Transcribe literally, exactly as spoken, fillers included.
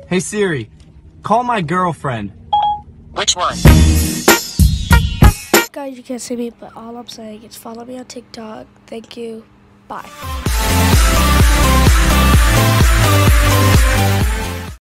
Hey Siri, call my girlfriend. Which one? Guys, you can't see me, but all I'm saying is follow me on TikTok. Thank you. Bye.